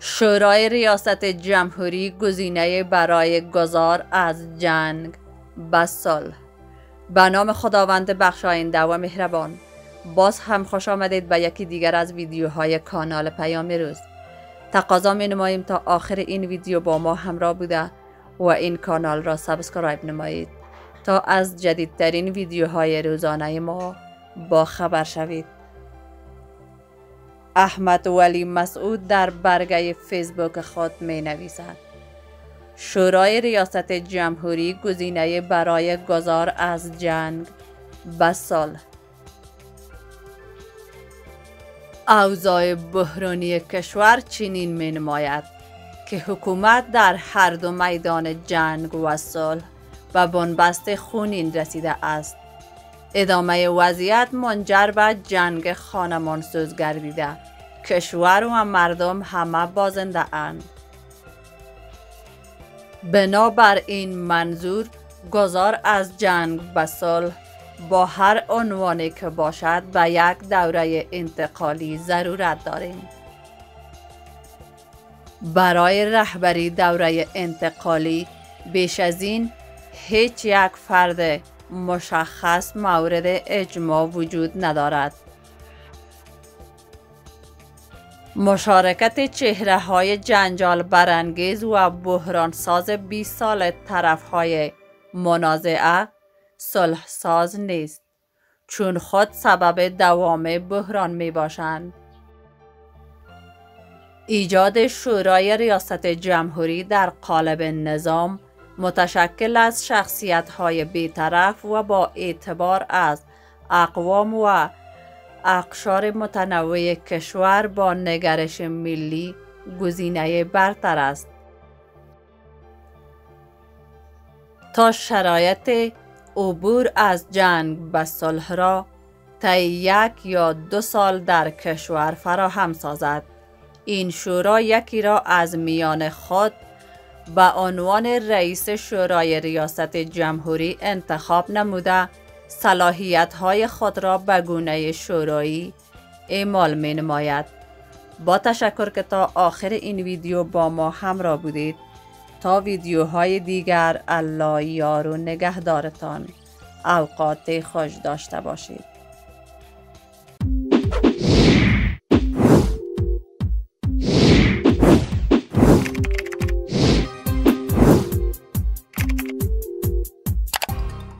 شورای ریاست جمهوری گزینه برای گذار از جنگ به صلح. به نام خداوند بخشاینده و مهربان. باز هم خوش آمدید به یکی دیگر از ویدیوهای کانال پیام روز. تقاضا می نماییم تا آخر این ویدیو با ما همراه بوده و این کانال را سابسکرایب نمایید تا از جدیدترین ویدیوهای روزانه ما با خبر شوید. احمد ولی مسعود در برگه فیسبوک خود می نویسد: شورای ریاست جمهوری گزینه برای گذار از جنگ به صلح. اوضاع بحرانی کشور چنین می نماید که حکومت در هر دو میدان جنگ و صلح به بنبست خونین رسیده است. ادامه وضعیت منجر به جنگ خانمانسوز گردیده. کشور و مردم همه بازنده اند. بنابر این منظور گذار از جنگ به صلح با هر عنوانی که باشد به یک دوره انتقالی ضرورت داریم. برای رهبری دوره انتقالی بیش از این هیچ یک فرد مشخص مورد اجماع وجود ندارد. مشارکت چهره های جنجال برانگیز و بحران ساز 20 سال طرف های منازعه صلح ساز نیست، چون خود سبب دوام بحران می باشند. ایجاد شورای ریاست جمهوری در قالب نظام متشکل از شخصیت های بی‌طرف و با اعتبار از اقوام و اقشار متنوع کشور با نگرش ملی گزینه برتر است. تا شرایط عبور از جنگ به صلح را طی 1 یا 2 سال در کشور فراهم سازد، این شورا یکی را از میان خود به عنوان رئیس شورای ریاست جمهوری انتخاب نموده صلاحیت‌های خود را به گونه شورایی اعمال می نماید. با تشکر که تا آخر این ویدیو با ما همراه بودید. تا ویدیوهای دیگر الله یار و نگهدارتان. اوقات خوش داشته باشید.